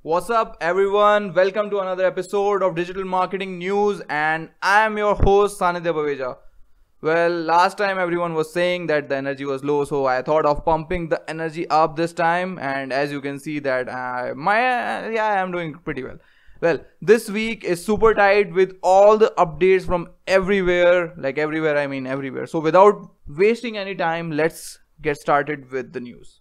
What's up, everyone? Welcome to another episode of Digital Marketing News, and I am your host Sanidhya Baveja. Well, last time everyone was saying that the energy was low, so I thought of pumping the energy up this time, and as you can see that I am doing pretty well. Well, this week is super tight with all the updates from everywhere, like everywhere, I mean everywhere. So without wasting any time, let's get started with the news.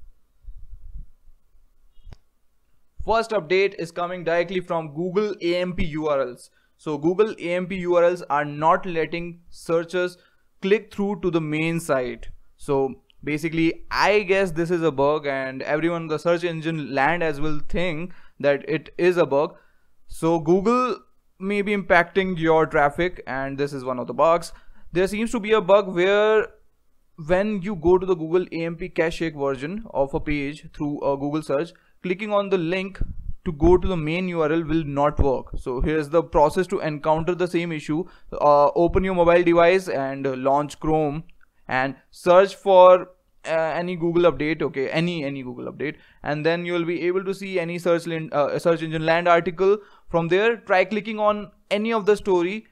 First update is coming directly from Google AMP URLs. So Google AMP URLs are not letting searchers click through to the main site. So basically, I guess this is a bug, and everyone in the search engine land as will think that it is a bug. So Google may be impacting your traffic, and this is one of the bugs. There seems to be a bug where when you go to the Google AMP cache version of a page through a Google search, clicking on the link to go to the main URL will not work. So here's the process to encounter the same issue. Open your mobile device and launch Chrome and search for any Google update, okay, any Google update, and then you'll be able to see any search engine land article. From there, try clicking on any of the story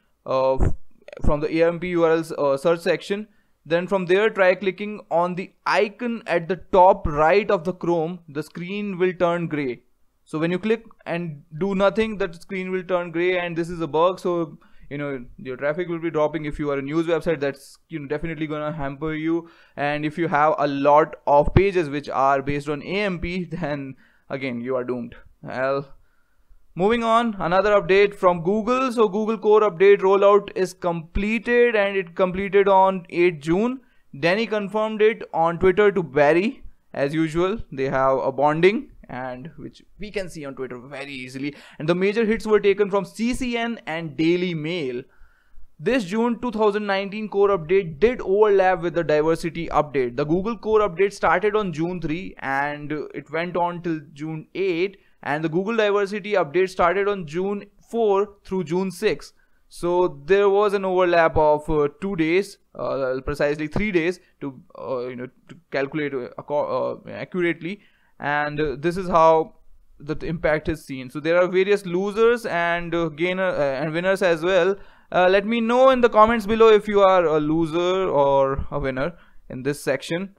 from the AMP URLs search section. Then from there, try clicking on the icon at the top right of the Chrome. The screen will turn gray. So when you click and do nothing, that screen will turn gray, and this is a bug. So your traffic will be dropping. If you are a news website, that's definitely gonna hamper you. And if you have a lot of pages which are based on AMP, then again you are doomed. Well, moving on, another update from Google. So Google Core Update rollout is completed, and it completed on 8 June. Danny confirmed it on Twitter to Barry. As usual, they have a bonding, and which we can see on Twitter very easily. And the major hits were taken from CCN and Daily Mail. This June 2019 Core Update did overlap with the diversity update. The Google Core Update started on June 3 and it went on till June 8. And the Google Diversity Update started on June 4 through June 6. So there was an overlap of 2 days, precisely 3 days to calculate accurately. And this is how the impact is seen. So there are various losers and winners as well. Let me know in the comments below if you are a loser or a winner in this section.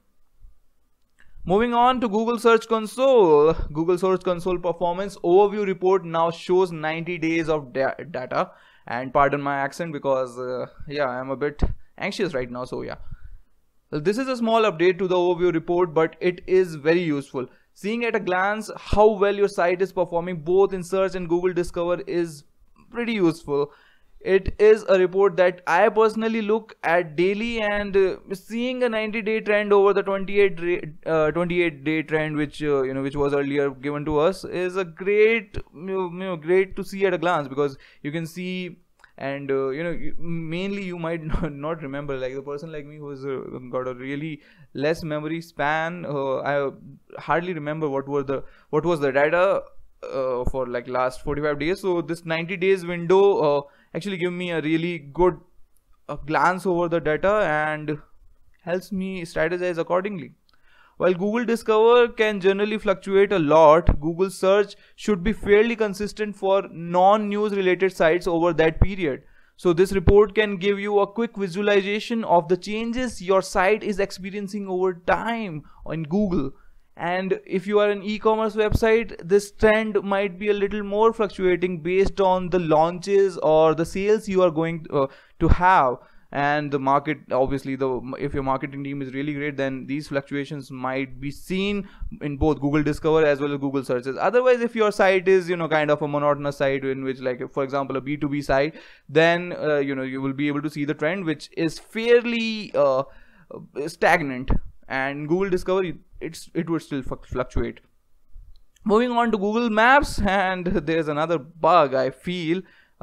Moving on to Google Search Console. Google Search Console Performance Overview Report now shows 90 days of data. And pardon my accent because I'm a bit anxious right now. So yeah, well, this is a small update to the overview report, but it is very useful. Seeing at a glance how well your site is performing both in search and Google Discover is pretty useful. It is a report that I personally look at daily, and seeing a 90-day trend over the 28-day trend, which was earlier given to us, is a great to see at a glance, because you can see, and mainly you might not remember, like the person like me who's got a really less memory span. I hardly remember what was the data for like last 45 days. So this 90 days window actually give me a really good glance over the data and helps me strategize accordingly. While Google Discover can generally fluctuate a lot, Google Search should be fairly consistent for non-news related sites over that period. So this report can give you a quick visualization of the changes your site is experiencing over time on Google. And if you are an e-commerce website, this trend might be a little more fluctuating based on the launches or the sales you are going to have. And the market, obviously, if your marketing team is really great, then these fluctuations might be seen in both Google Discover as well as Google searches. Otherwise, if your site is kind of a monotonous site, in which, like for example, a B2B site, then you will be able to see the trend, which is fairly stagnant. And Google Discover, it would still fluctuate. Moving on to Google Maps, and there's another bug I feel.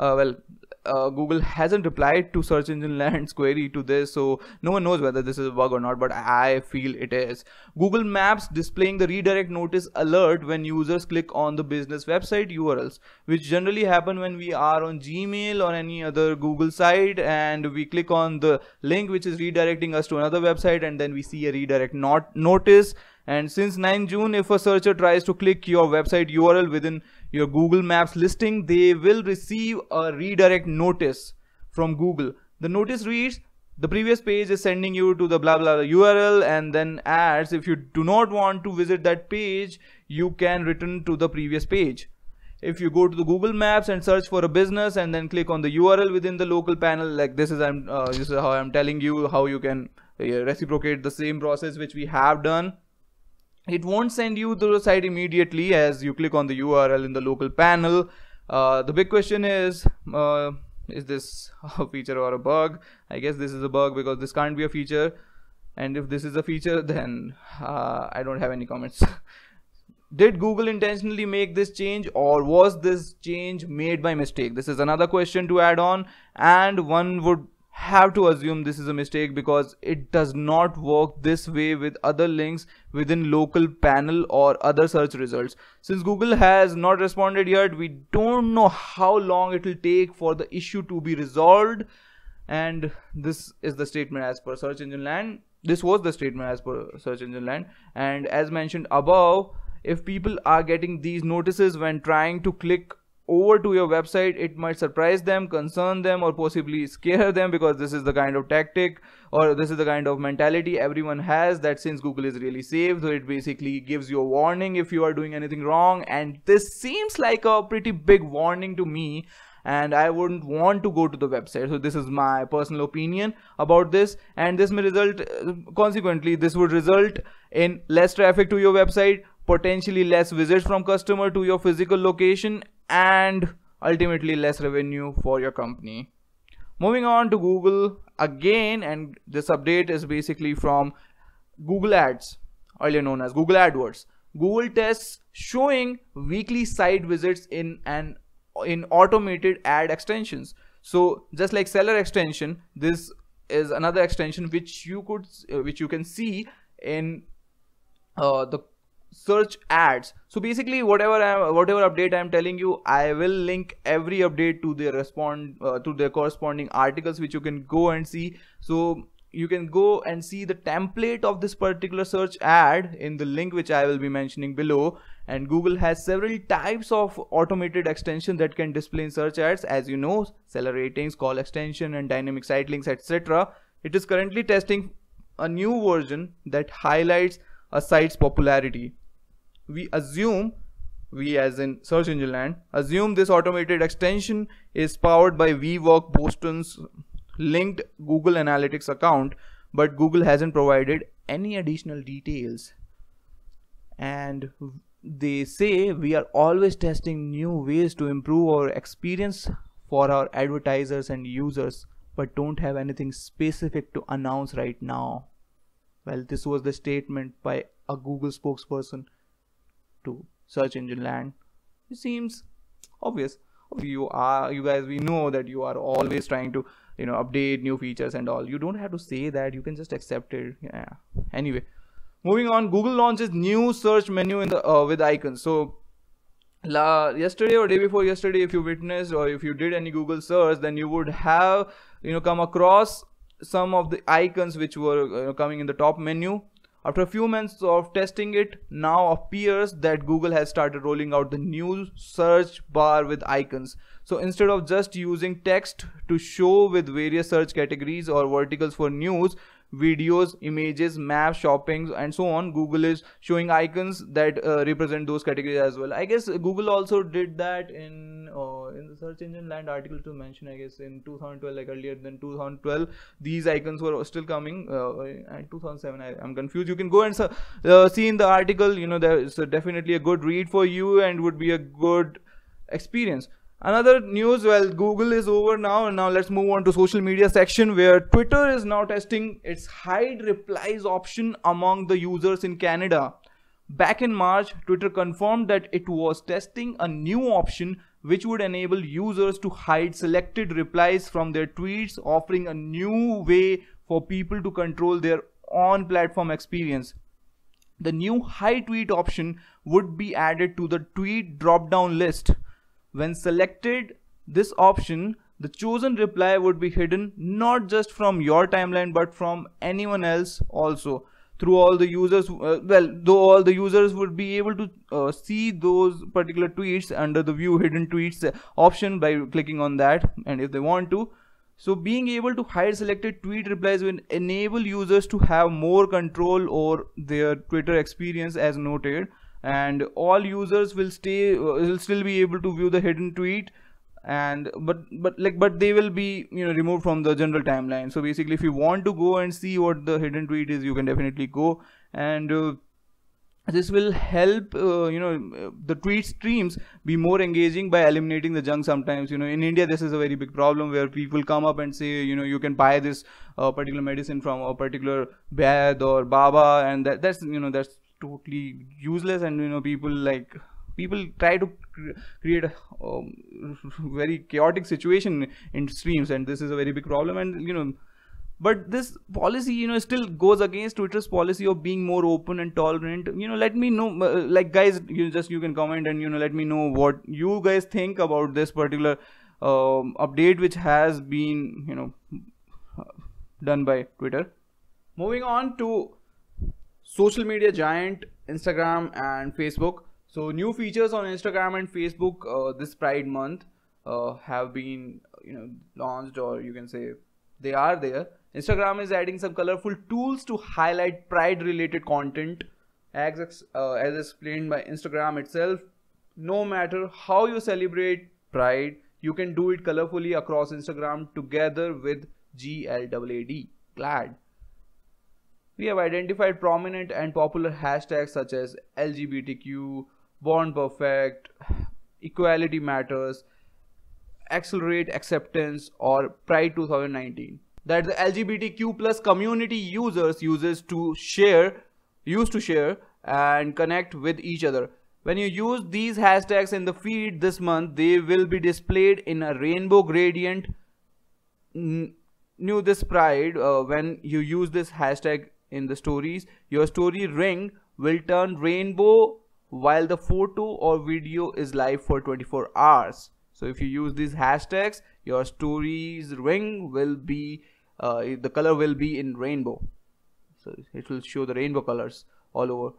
Google hasn't replied to Search Engine Land's query to this, so no one knows whether this is a bug or not, but I feel it is. Google Maps displaying the redirect notice alert when users click on the business website URLs, which generally happen when we are on Gmail or any other Google site, and we click on the link which is redirecting us to another website, and then we see a redirect notice. And since 9 June, if a searcher tries to click your website URL within your Google Maps listing, they will receive a redirect notice from Google. The notice reads, the previous page is sending you to the blah blah URL, and then adds, if you do not want to visit that page, you can return to the previous page. If you go to the Google Maps and search for a business and then click on the URL within the local panel, like this is how I'm telling you how you can reciprocate the same process which we have done. It won't send you to the site immediately as you click on the URL in the local panel. The big question is this a feature or a bug? I guess this is a bug, because this can't be a feature. And if this is a feature, then I don't have any comments. Did Google intentionally make this change, or was this change made by mistake? This is another question to add on, and one would have to assume this is a mistake, because it does not work this way with other links within local panel or other search results. Since Google has not responded yet, we don't know how long it will take for the issue to be resolved. And this is the statement as per Search Engine Land. This was the statement as per Search Engine Land. And as mentioned above, if people are getting these notices when trying to click over to your website, it might surprise them, concern them, or possibly scare them, because this is the kind of tactic, or this is the kind of mentality everyone has, that since Google is really safe, so it basically gives you a warning if you are doing anything wrong. And this seems like a pretty big warning to me, and I wouldn't want to go to the website. So this is my personal opinion about this, and this may result, consequently this would result in less traffic to your website, potentially less visits from customer to your physical location, and ultimately less revenue for your company. Moving on to Google again, and this update is basically from Google Ads, earlier known as Google AdWords. Google tests showing weekly site visits in automated ad extensions. So just like seller extension, this is another extension which you can see in the search ads. So basically whatever update I am telling you, I will link every update to their corresponding articles, which you can go and see. So you can go and see the template of this particular search ad in the link which I will be mentioning below. And Google has several types of automated extension that can display in search ads, as you know, seller ratings, call extension, and dynamic site links, etc. It is currently testing a new version that highlights a site's popularity. We as in Search Engine Land, assume this automated extension is powered by VWork Boston's linked Google Analytics account, but Google hasn't provided any additional details. And they say, we are always testing new ways to improve our experience for our advertisers and users, but don't have anything specific to announce right now. Well, this was the statement by a Google spokesperson to Search Engine Land. It seems obvious. You guys, we know that you are always trying to update new features and all. You don't have to say that, you can just accept it. Yeah. Anyway, moving on, Google launches new search menu in the with icons. So yesterday or day before yesterday, if you witnessed or if you did any Google search, then you would have come across some of the icons which were coming in the top menu. After a few months of testing, it now appears that Google has started rolling out the new search bar with icons. So instead of just using text to show with various search categories or verticals for news, videos, images, maps, shopping, and so on, Google is showing icons that represent those categories as well. I guess Google also did that in the Search Engine Land article to mention, I guess in 2012, like earlier than 2012, these icons were still coming. In 2007, I'm confused. You can go and see in the article. There's definitely a good read for you and would be a good experience. Another news, well, Google is over now, and now let's move on to social media section, where Twitter is now testing its hide replies option among the users in Canada. Back in March, Twitter confirmed that it was testing a new option which would enable users to hide selected replies from their tweets, offering a new way for people to control their on-platform experience. The new hide tweet option would be added to the tweet drop-down list. When selected this option, the chosen reply would be hidden not just from your timeline but from anyone else also. through all the users, though all the users would be able to see those particular tweets under the view hidden tweets option by clicking on that, and if they want to. So being able to hide selected tweet replies will enable users to have more control over their Twitter experience as noted, and all users will still be able to view the hidden tweet, and but they will be removed from the general timeline. So basically, if you want to go and see what the hidden tweet is, you can definitely go, and this will help the tweet streams be more engaging by eliminating the junk. Sometimes in India this is a very big problem where people come up and say you can buy this particular medicine from a particular Vaid or Baba, and that's totally useless, and people try to create a very chaotic situation in streams, and this is a very big problem. And but this policy still goes against Twitter's policy of being more open and tolerant. Let me know, guys, you can comment and let me know what you guys think about this particular update which has been done by Twitter. Moving on to social media giant Instagram and Facebook. So new features on Instagram and Facebook this Pride month have been launched, or you can say they are there. Instagram is adding some colorful tools to highlight Pride related content. As explained by Instagram itself, no matter how you celebrate Pride, you can do it colorfully across Instagram together with GLAAD, GLAAD. We have identified prominent and popular hashtags such as LGBTQ, Born Perfect, Equality Matters, Accelerate Acceptance, or Pride 2019. That the LGBTQ plus community used to share and connect with each other. When you use these hashtags in the feed this month, they will be displayed in a rainbow gradient. New this Pride, when you use this hashtag in the stories, your story ring will turn rainbow while the photo or video is live for 24 hours. So if you use these hashtags, your stories ring will be the color will be in rainbow, so it will show the rainbow colors all over.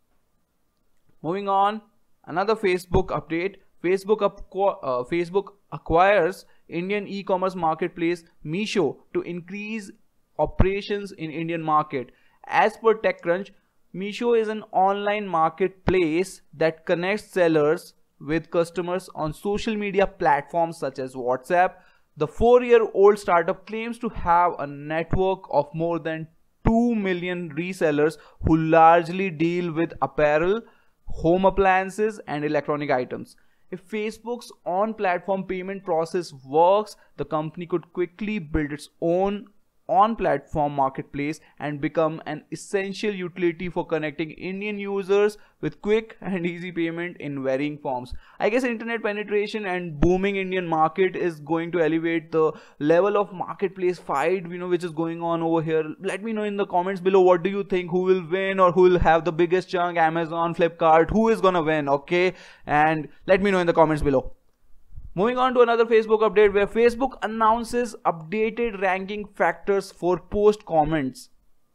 Moving on, another Facebook update. Facebook acquires Indian e-commerce marketplace Meesho to increase operations in Indian market. As per TechCrunch, Meesho is an online marketplace that connects sellers with customers on social media platforms such as WhatsApp. The 4-year-old startup claims to have a network of more than 2 million resellers who largely deal with apparel, home appliances, and electronic items. If Facebook's on-platform payment process works, the company could quickly build its own on-platform marketplace and become an essential utility for connecting Indian users with quick and easy payment in varying forms. I guess internet penetration and booming Indian market is going to elevate the level of marketplace fight which is going on over here. Let me know in the comments below, what do you think, who will win or who will have the biggest chunk? Amazon, Flipkart, who is gonna win? Okay, and let me know in the comments below. Moving on to another Facebook update, where Facebook announces updated ranking factors for post comments.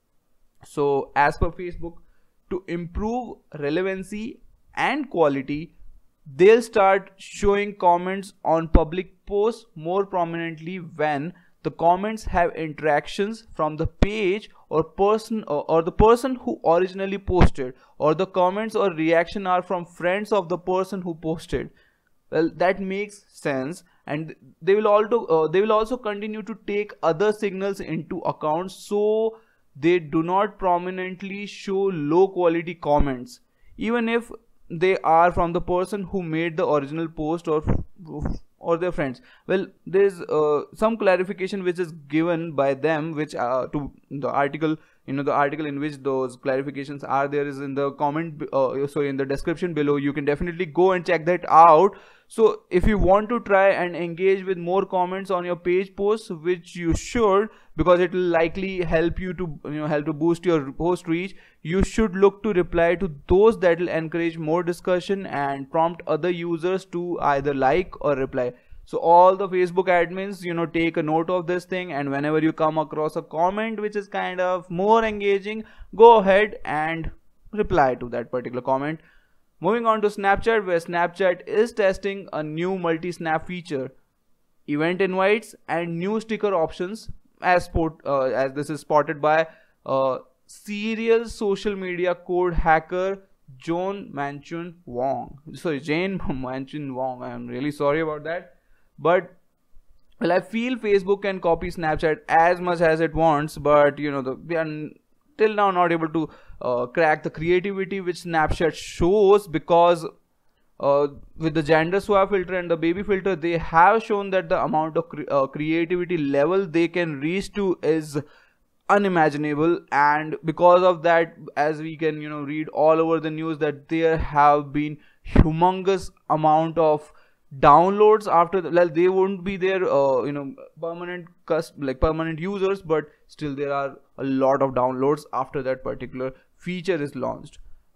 So as per Facebook, to improve relevancy and quality, they'll start showing comments on public posts more prominently when the comments have interactions from the page or person or the person who originally posted, or the comments or reaction are from friends of the person who posted. Well, that makes sense, and they will also continue to take other signals into account, so they do not prominently show low quality comments, even if they are from the person who made the original post or their friends. Well, there's some clarification which is given by them, which to the article. The article in which those clarifications are there is in the comment, in the description below. You can definitely go and check that out. So if you want to try and engage with more comments on your page posts, which you should, because it will likely help you to help to boost your post reach, you should look to reply to those that will encourage more discussion and prompt other users to either like or reply. So all the Facebook admins, take a note of this thing, and whenever you come across a comment which is kind of more engaging, go ahead and reply to that particular comment. Moving on to Snapchat, where Snapchat is testing a new multi-snap feature, event invites and new sticker options, as this is spotted by serial social media code hacker Jane Manchun Wong. I'm really sorry about that. But well, I feel Facebook can copy Snapchat as much as it wants, but we are till now not able to crack the creativity which Snapchat shows, because with the gender swap filter and the baby filter, they have shown that the amount of creativity level they can reach to is unimaginable. And because of that, as we can read all over the news, that there have been humongous amount of downloads after they won't be there permanent users, but still there are a lot of downloads after that particular feature is launched.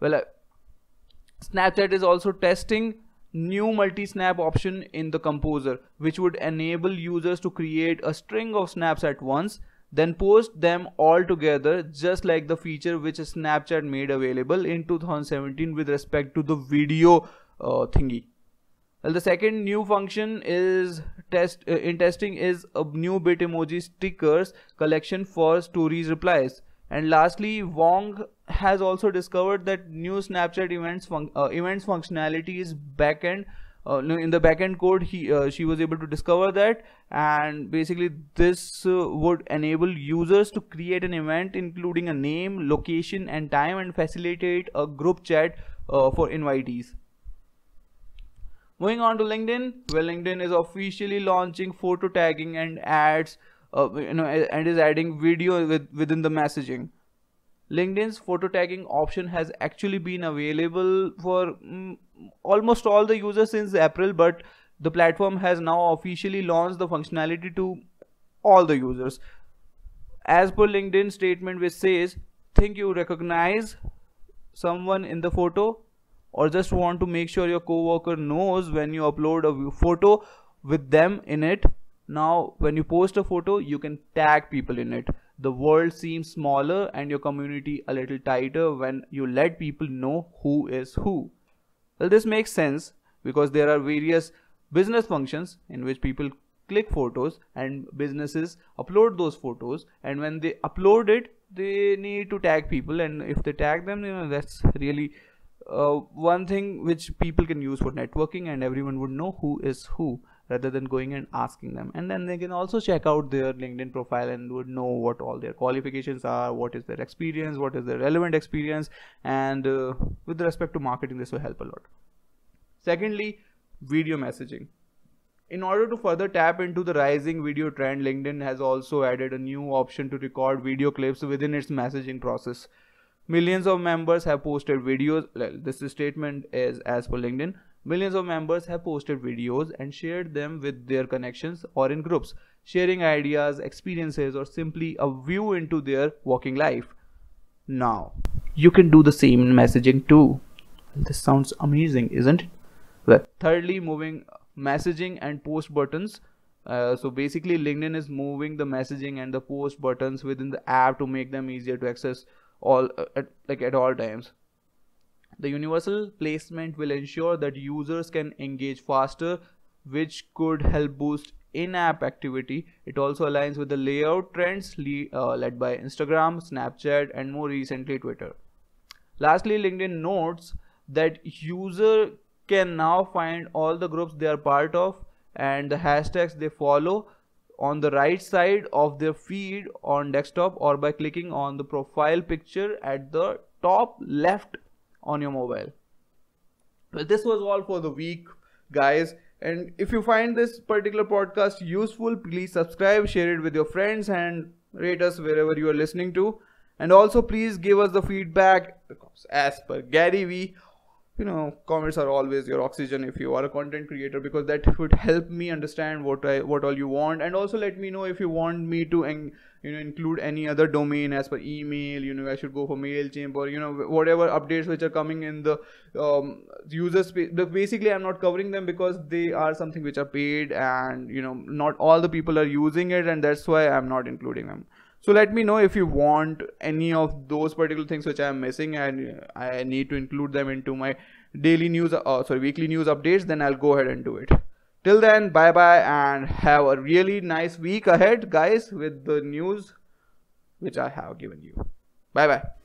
Snapchat is also testing new multi-snap option in the Composer, which would enable users to create a string of snaps at once, then post them all together, just like the feature which Snapchat made available in 2017 with respect to the video thingy. Well, the second new function is in testing is a new Bitmoji stickers collection for stories replies. And lastly, Wong has also discovered that new Snapchat events functionality is backend. In the backend code, she was able to discover that, and basically this would enable users to create an event including a name, location, and time, and facilitate a group chat for invitees. Moving on to LinkedIn, where LinkedIn is officially launching photo tagging and ads, and is adding video within the messaging. LinkedIn's photo tagging option has actually been available for almost all the users since April, but the platform has now officially launched the functionality to all the users. As per LinkedIn statement, which says, think you recognize someone in the photo, or just want to make sure your coworker knows when you upload a photo with them in it. Now when you post a photo, you can tag people in it. The world seems smaller and your community a little tighter when you let people know who is who. Well, this makes sense because there are various business functions in which people click photos and businesses upload those photos, and when they upload it, they need to tag people, and if they tag them, that's really one thing which people can use for networking, and everyone would know who is who rather than going and asking them. And then they can also check out their LinkedIn profile and would know what all their qualifications are, what is their experience, what is their relevant experience, and with respect to marketing, this will help a lot. Secondly, video messaging. In order to further tap into the rising video trend, LinkedIn has also added a new option to record video clips within its messaging process. Millions of members have posted videos. This statement is as per LinkedIn. Millions of members have posted videos and shared them with their connections or in groups, sharing ideas, experiences, or simply a view into their working life. Now, you can do the same in messaging too. This sounds amazing, isn't it? Well, thirdly, moving messaging and post buttons. So basically, LinkedIn is moving the messaging and the post buttons within the app to make them easier to access at all times. The universal placement will ensure that users can engage faster, which could help boost in-app activity. It also aligns with the layout trends led by Instagram, Snapchat, and more recently Twitter. Lastly, LinkedIn notes that user can now find all the groups they are part of and the hashtags they follow on the right side of their feed on desktop, or by clicking on the profile picture at the top left on your mobile. Well, this was all for the week, guys, and if you find this particular podcast useful, please subscribe, share it with your friends, and rate us wherever you are listening to. And also please give us the feedback, because as per Gary Vee, comments are always your oxygen if you are a content creator, because that would help me understand what all you want. And also let me know if you want me to include any other domain as per email, I should go for MailChimp, or whatever updates which are coming in the user space. Basically I'm not covering them because they are something which are paid, and not all the people are using it, and that's why I'm not including them. So let me know if you want any of those particular things which I am missing and I need to include them into my weekly news updates. Then I'll go ahead and do it. Till then, bye bye, and have a really nice week ahead, guys, with the news which I have given you. Bye bye.